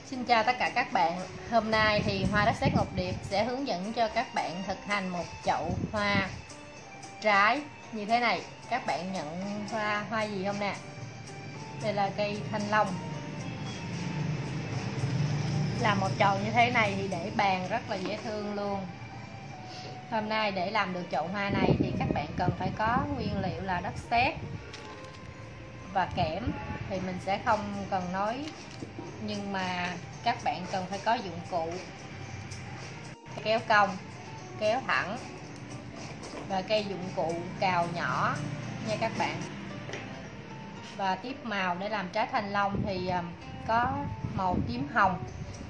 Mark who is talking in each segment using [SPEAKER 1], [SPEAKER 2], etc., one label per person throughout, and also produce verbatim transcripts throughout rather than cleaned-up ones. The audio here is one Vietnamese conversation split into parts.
[SPEAKER 1] Xin chào tất cả các bạn. Hôm nay thì Hoa Đất Sét Ngọc Điệp sẽ hướng dẫn cho các bạn thực hành một chậu hoa trái như thế này. Các bạn nhận hoa hoa gì không nè? Đây là cây thanh long. Làm một chậu như thế này thì để bàn rất là dễ thương luôn. Hôm nay để làm được chậu hoa này thì các bạn cần phải có nguyên liệu là đất sét và kẽm, thì mình sẽ không cần nói, nhưng mà các bạn cần phải có dụng cụ kéo cong, kéo thẳng và cây dụng cụ cào nhỏ nha các bạn. Và tiếp màu để làm trái thanh long thì có màu tím hồng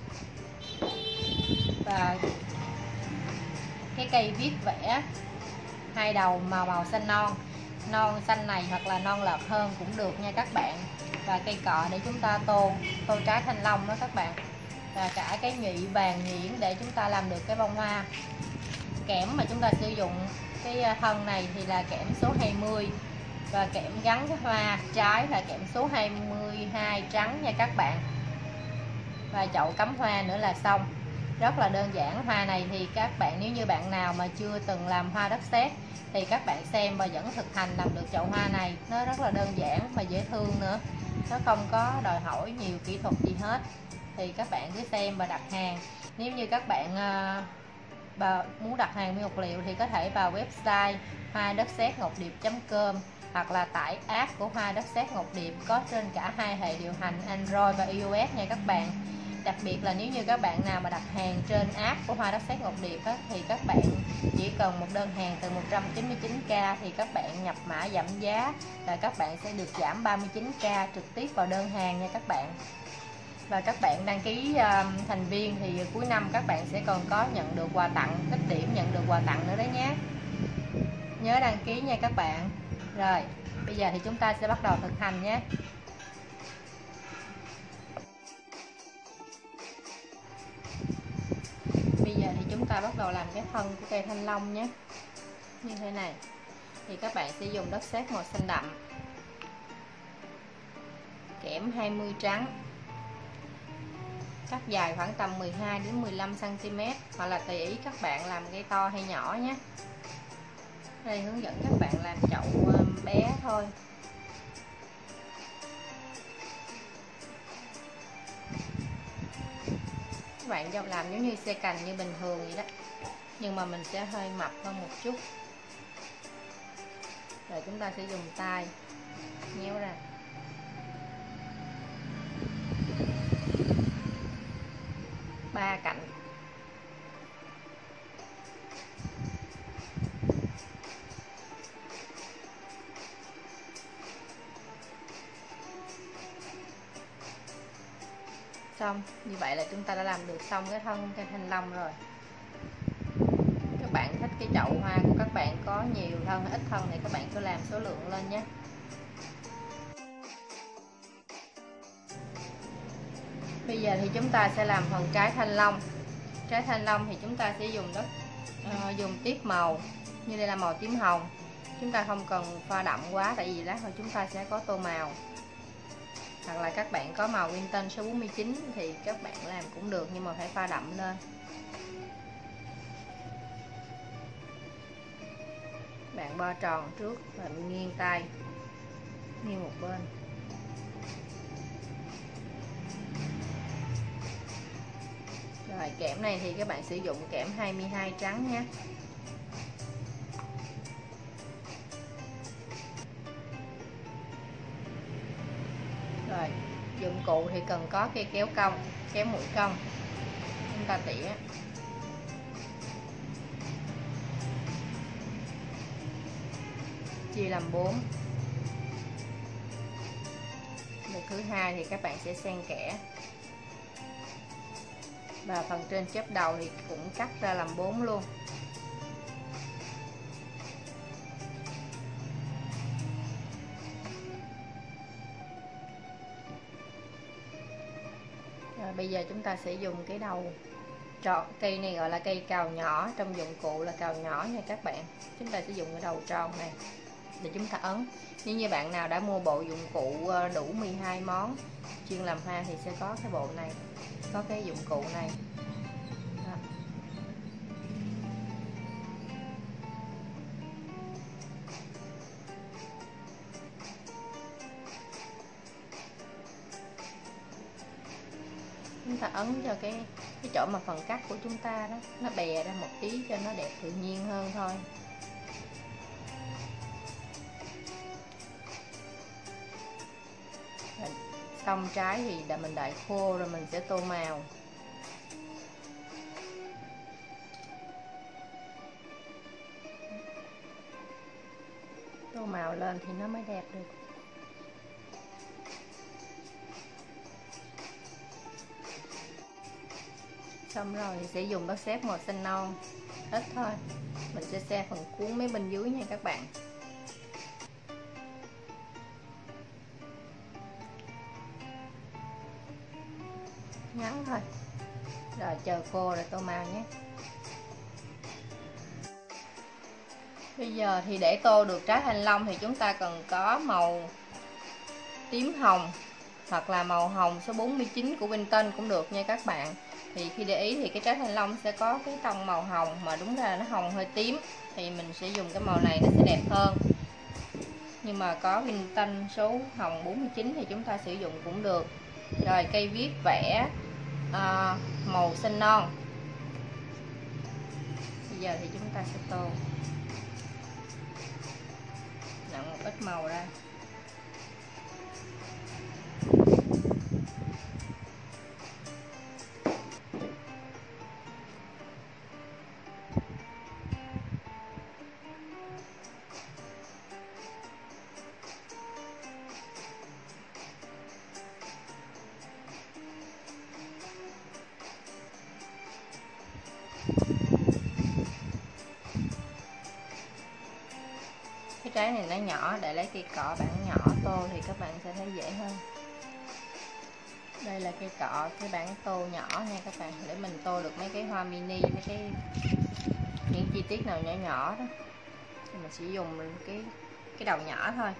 [SPEAKER 1] và cái cây viết vẽ hai đầu màu màu xanh non, non xanh này hoặc là non lợt hơn cũng được nha các bạn. Và cây cọ để chúng ta tô tô trái thanh long đó các bạn, và cả cái nhụy vàng nhuyễn để chúng ta làm được cái bông hoa. Kẽm mà chúng ta sử dụng cái thân này thì là kẽm số hai mươi, và kẽm gắn cái hoa trái là kẽm số hai mươi hai trắng nha các bạn. Và chậu cắm hoa nữa là xong. Rất là đơn giản. Hoa này thì các bạn, nếu như bạn nào mà chưa từng làm hoa đất sét thì các bạn xem và vẫn thực hành làm được chậu hoa này. Nó rất là đơn giản và dễ thương nữa, nó không có đòi hỏi nhiều kỹ thuật gì hết. Thì các bạn cứ xem và đặt hàng. Nếu như các bạn uh, muốn đặt hàng nguyên vật liệu thì có thể vào website hoa đất sét ngọc điệp chấm com, hoặc là tải app của Hoa Đất Sét Ngọc Điệp, có trên cả hai hệ điều hành Android và iOS nha các bạn. Đặc biệt là nếu như các bạn nào mà đặt hàng trên app của Hoa Đất Sét Ngọc Điệp á, thì các bạn chỉ cần một đơn hàng từ một trăm chín mươi chín k thì các bạn nhập mã giảm giá là các bạn sẽ được giảm ba mươi chín k trực tiếp vào đơn hàng nha các bạn. Và các bạn đăng ký uh, thành viên thì cuối năm các bạn sẽ còn có nhận được quà tặng, tích điểm nhận được quà tặng nữa đấy nhé. Nhớ đăng ký nha các bạn. Rồi, bây giờ thì chúng ta sẽ bắt đầu thực hành nhé. Bây giờ thì chúng ta bắt đầu làm cái thân của cây thanh long nhé. Như thế này. Thì các bạn sẽ dùng đất sét màu xanh đậm, kẽm hai mươi trắng, cắt dài khoảng tầm mười hai đến mười lăm xăng ti mét, hoặc là tùy ý các bạn làm cây to hay nhỏ nhé. Đây hướng dẫn các bạn làm chậu bé thôi. Các bạn cho làm giống như xe cành như bình thường vậy đó, nhưng mà mình sẽ hơi mập hơn một chút. Rồi chúng ta sẽ dùng tay nhéo ra. Ba cạnh. Xong, như vậy là chúng ta đã làm được xong cái thân cây thanh long rồi. Các bạn thích cái chậu hoa của các bạn có nhiều thân ít thân thì các bạn cứ làm số lượng lên nhé. Bây giờ thì chúng ta sẽ làm phần trái thanh long. Trái thanh long thì chúng ta sẽ dùng đất uh, dùng tiếp màu, như đây là màu tím hồng. Chúng ta không cần pha đậm quá, tại vì lát hồi chúng ta sẽ có tô màu. Hoặc là các bạn có màu nguyên tinh số bốn mươi chín thì các bạn làm cũng được, nhưng mà phải pha đậm lên. Bạn bo tròn trước và nghiêng tay, nghiêng một bên. Rồi kẽm này thì các bạn sử dụng kẽm hai mươi hai trắng nhé. Rồi, dụng cụ thì cần có cây kéo cong, kéo mũi cong. Chúng ta tỉa. Chia làm bốn. Lượt thứ hai thì các bạn sẽ xen kẽ. Và phần trên chớp đầu thì cũng cắt ra làm bốn luôn. Rồi, bây giờ chúng ta sẽ dùng cái đầu tròn, cây này gọi là cây cào nhỏ, trong dụng cụ là cào nhỏ nha các bạn. Chúng ta sẽ dùng cái đầu tròn này. để chúng ta ấn. Nếu như bạn nào đã mua bộ dụng cụ đủ mười hai món chuyên làm hoa thì sẽ có cái bộ này, có cái dụng cụ này. Đó. Chúng ta ấn cho cái cái chỗ mà phần cắt của chúng ta đó nó bè ra một tí cho nó đẹp tự nhiên hơn thôi. Xong trái thì đã mình đợi khô rồi mình sẽ tô màu. Tô màu lên thì nó mới đẹp được. Xong rồi thì sẽ dùng đất sét màu xanh non ít thôi. Mình sẽ xe phần cuốn mấy bên dưới nha các bạn. Ngắn thôi. Rồi chờ khô rồi tô màu nhé. Bây giờ thì để tô được trái thanh long thì chúng ta cần có màu tím hồng hoặc là màu hồng số bốn mươi chín của Vinton cũng được nha các bạn. Thì khi để ý thì cái trái thanh long sẽ có cái tông màu hồng, mà đúng ra là nó hồng hơi tím, thì mình sẽ dùng cái màu này nó sẽ đẹp hơn. Nhưng mà có Vinton số hồng bốn mươi chín thì chúng ta sử dụng cũng được. Rồi cây viết vẽ à, màu xanh non. Bây giờ thì chúng ta sẽ tô nặn một ít màu ra. Cái trái này nó nhỏ, để lấy cây cọ bản nhỏ tô thì các bạn sẽ thấy dễ hơn. Đây là cây cọ, cái bản tô nhỏ nha các bạn, để mình tô được mấy cái hoa mini, mấy cái những chi tiết nào nhỏ nhỏ đó thì mình sẽ dùng cái cái đầu nhỏ thôi.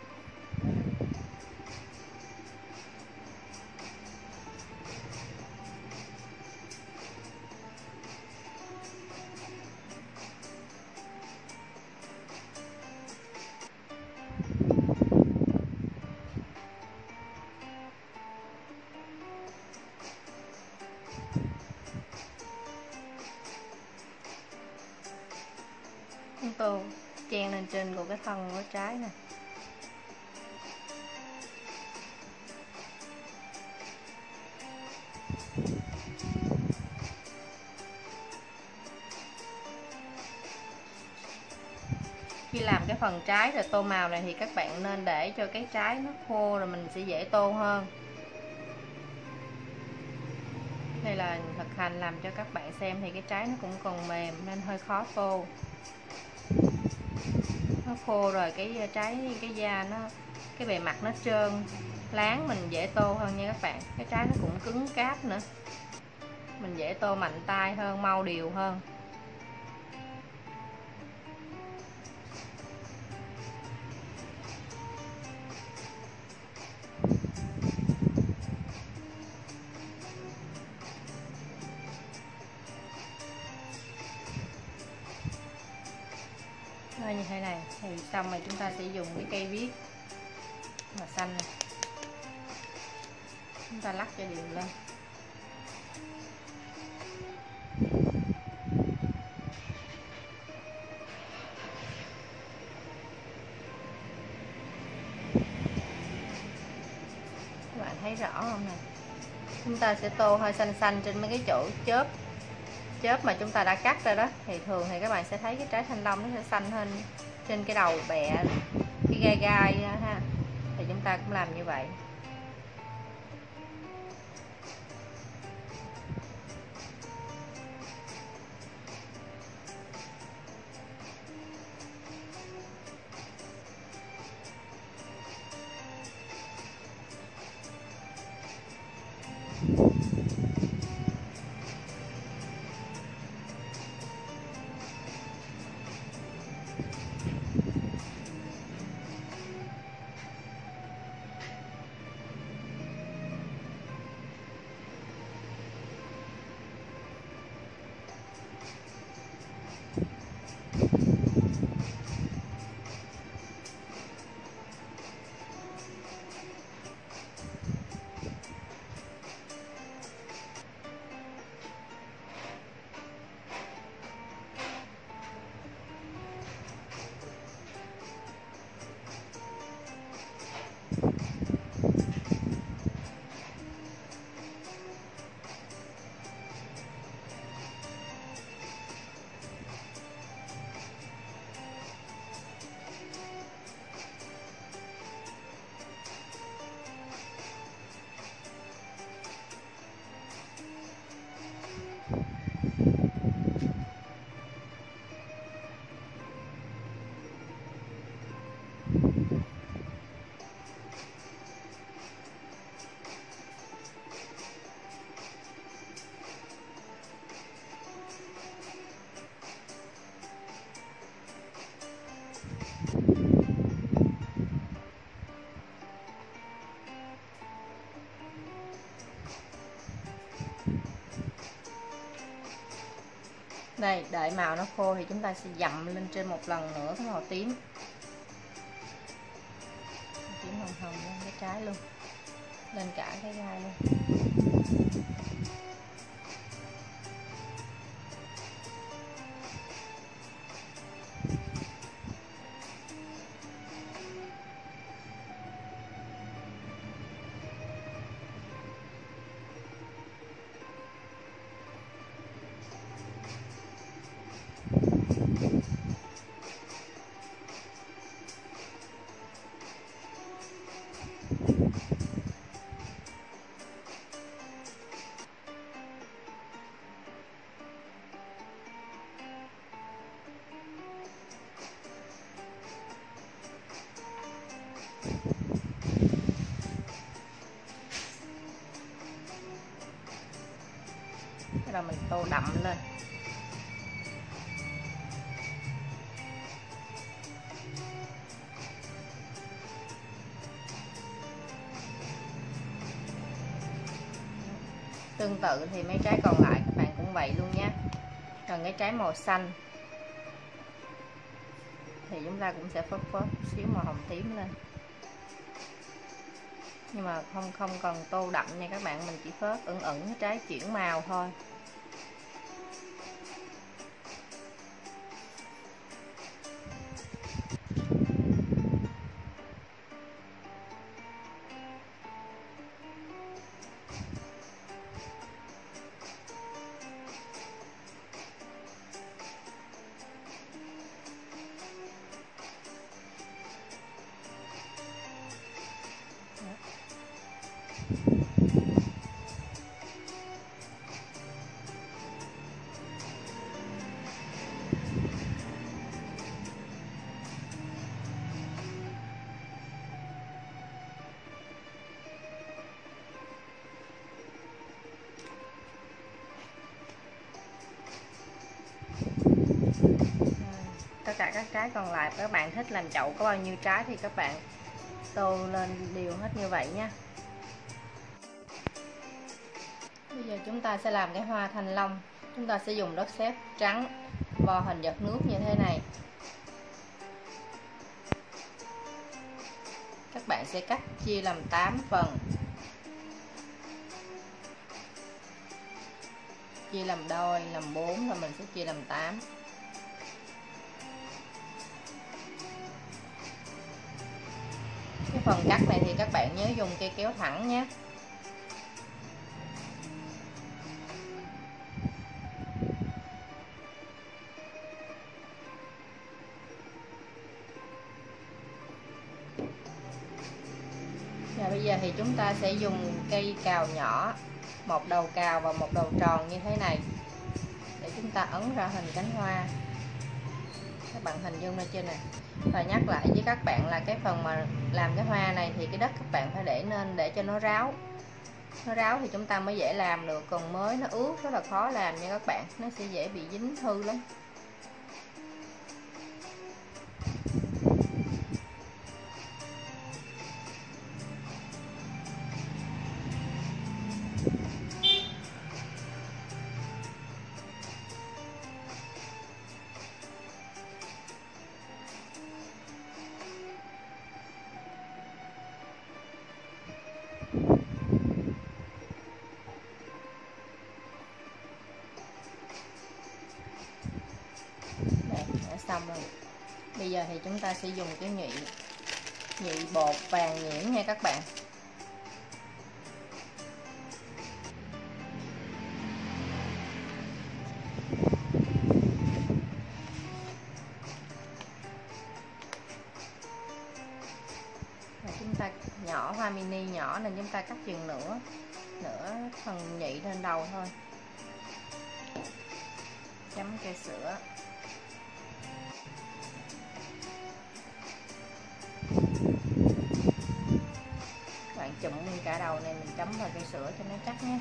[SPEAKER 1] Tô chen lên trên của cái thân của trái nè. Khi làm cái phần trái rồi tô màu này thì các bạn nên để cho cái trái nó khô rồi mình sẽ dễ tô hơn. Đây là thực hành làm cho các bạn xem thì cái trái nó cũng còn mềm nên hơi khó tô. Nó khô rồi cái trái cái da nó, cái bề mặt nó trơn láng, mình dễ tô hơn nha các bạn. Cái trái nó cũng cứng cáp nữa, mình dễ tô mạnh tay hơn, mau đều hơn. Rồi như thế này thì xong rồi chúng ta sẽ dùng cái cây viết màu xanh này, chúng ta lắc cho đều lên. Các bạn thấy rõ không nè? Chúng ta sẽ tô hơi xanh xanh trên mấy cái chỗ chớp chớp mà chúng ta đã cắt ra đó, thì thường thì các bạn sẽ thấy cái trái thanh long nó sẽ xanh hơn trên cái đầu bẹ, cái gai gai ha, thì chúng ta cũng làm như vậy. Đây, đợi màu nó khô thì chúng ta sẽ dặm lên trên một lần nữa cái màu tím. Tím hồng hồng lên cái trái luôn, lên cả cái gai luôn. Bắt đầu mình tô đậm lên. Tương tự thì mấy trái còn lại các bạn cũng vậy luôn nha. Còn cái trái màu xanh thì chúng ta cũng sẽ phớt phớt xíu màu hồng tím lên, nhưng mà không không cần tô đậm nha các bạn, mình chỉ phớt ửng ửng cái trái chuyển màu thôi. Tất cả các trái còn lại các bạn thích làm chậu có bao nhiêu trái thì các bạn tô lên đều hết như vậy nha. Bây giờ chúng ta sẽ làm cái hoa thanh long. Chúng ta sẽ dùng đất sét trắng vo hình giọt nước như thế này. Các bạn sẽ cắt chia làm tám phần, chia làm đôi, làm bốn, rồi mình sẽ chia làm tám. Cái phần cắt này thì các bạn nhớ dùng cây kéo thẳng nhé. Và bây giờ thì chúng ta sẽ dùng cây cào nhỏ, một đầu cào và một đầu tròn như thế này để chúng ta ấn ra hình cánh hoa. Các bạn hình dung lên trên này. Và nhắc lại với các bạn là cái phần mà làm cái hoa này thì cái đất các bạn phải để nên để cho nó ráo. Nó ráo thì chúng ta mới dễ làm được, còn mới nó ướt rất là khó làm nha các bạn, nó sẽ dễ bị dính hư lắm. Xong rồi. Bây giờ thì chúng ta sẽ dùng cái nhụy nhụy bột vàng nhuyễn nha các bạn. Và chúng ta nhỏ hoa mini nhỏ nên chúng ta cắt chừng nửa nửa phần nhụy lên đầu thôi. Chấm cây sữa. Chụm lên cả đầu này mình chấm vào cây sữa cho nó chắc nhé.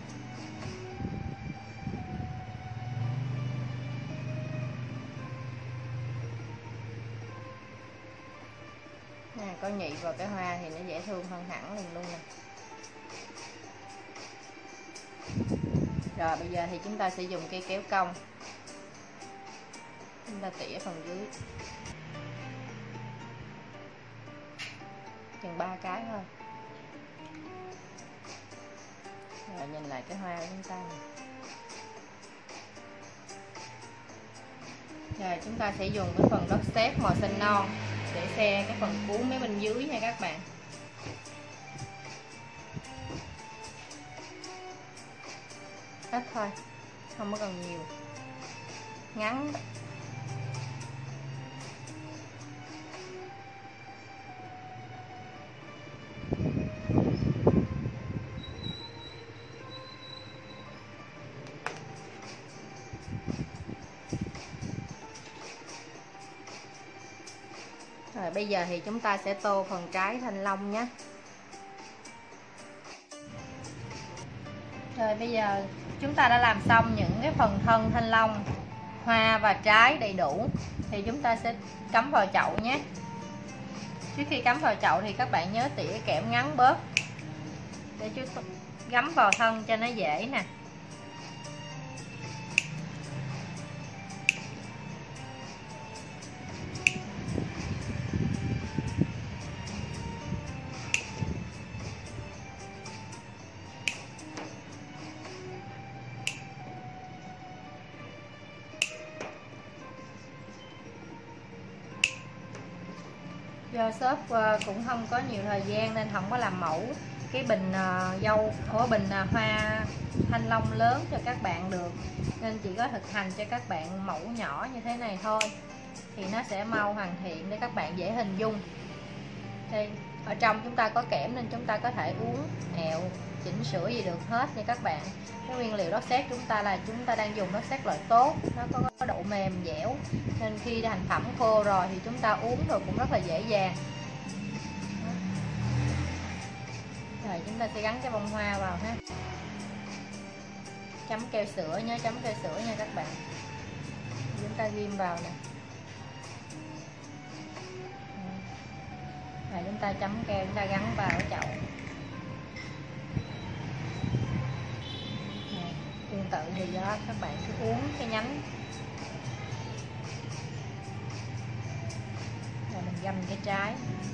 [SPEAKER 1] Nè, có nhụy vào cái hoa thì nó dễ thương hơn hẳn liền luôn nè. Rồi bây giờ thì chúng ta sẽ dùng cây kéo cong Chúng ta tỉa phần dưới chừng ba cái thôi. Rồi nhìn lại cái hoa của chúng ta này. Rồi chúng ta sẽ dùng cái phần đất sét màu xanh non để xe cái phần cuốn mấy bên dưới nha các bạn. Ít thôi, không có cần nhiều, ngắn. Rồi bây giờ thì chúng ta sẽ tô phần trái thanh long nhé. Rồi bây giờ chúng ta đã làm xong những cái phần thân thanh long, hoa và trái đầy đủ, thì chúng ta sẽ cắm vào chậu nhé. Trước khi cắm vào chậu thì các bạn nhớ tỉa kẽm ngắn bớt để chúng ta gắm vào thân cho nó dễ nè. Do shop cũng không có nhiều thời gian nên không có làm mẫu cái bình uh, dâu của bình uh, hoa thanh long lớn cho các bạn được, nên chỉ có thực hành cho các bạn mẫu nhỏ như thế này thôi, thì nó sẽ mau hoàn thiện để các bạn dễ hình dung. Đây, ở trong chúng ta có kẽm nên chúng ta có thể uốn ẹo chỉnh sửa gì được hết nha các bạn. Cái nguyên liệu đất sét chúng ta là chúng ta đang dùng đất sét loại tốt, nó có, có độ mềm dẻo nên khi thành phẩm khô rồi thì chúng ta uống rồi cũng rất là dễ dàng. Rồi chúng ta sẽ gắn cái bông hoa vào ha. Chấm keo sữa, nhớ chấm keo sữa nha các bạn. Chúng ta ghim vào nè. Rồi chúng ta chấm keo, chúng ta gắn vào cái chậu. Rồi, tương tự thì do các bạn cứ uốn cái nhánh. Rồi mình găm cái trái.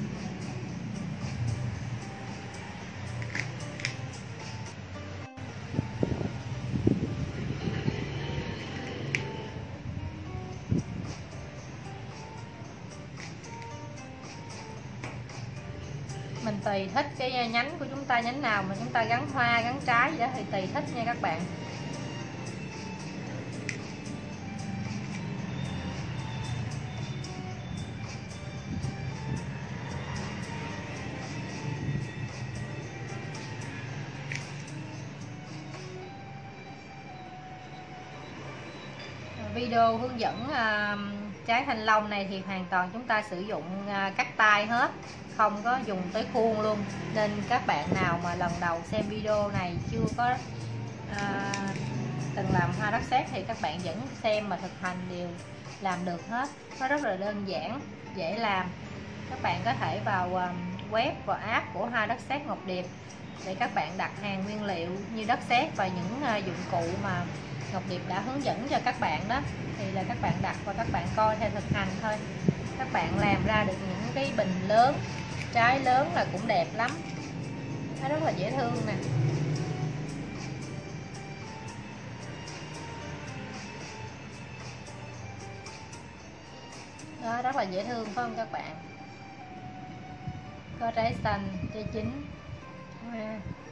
[SPEAKER 1] Mình tùy thích cái nhánh của chúng ta, nhánh nào mà chúng ta gắn hoa gắn trái gì đó thì tùy thích nha các bạn. Video hướng dẫn uh, trái thanh long này thì hoàn toàn chúng ta sử dụng uh, cắt tay hết, không có dùng tới khuôn luôn, nên các bạn nào mà lần đầu xem video này chưa có uh, từng làm hoa đất sét thì các bạn vẫn xem mà thực hành đều làm được hết. Nó rất là đơn giản, dễ làm. Các bạn có thể vào uh, web và app của Hoa Đất Sét Ngọc Điệp để các bạn đặt hàng nguyên liệu như đất sét và những uh, dụng cụ mà Ngọc Điệp đã hướng dẫn cho các bạn đó, thì là các bạn đặt và các bạn coi theo thực hành thôi. Các bạn làm ra được những cái bình lớn, trái lớn là cũng đẹp lắm, nó rất là dễ thương nè. Đó, rất là dễ thương phải không các bạn? Có trái xanh, trái chín, hoa.